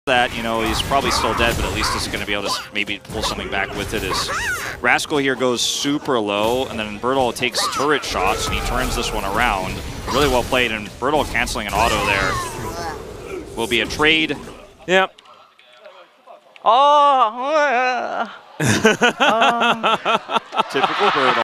that, you know, he's probably still dead, but at least he's going to be able to maybe pull something back with it. Is Rascal here goes super low, and then Bertle takes turret shots, and he turns this one around. Really well played, and Bertle canceling an auto there. Will be a trade. Yep. Typical Bertle.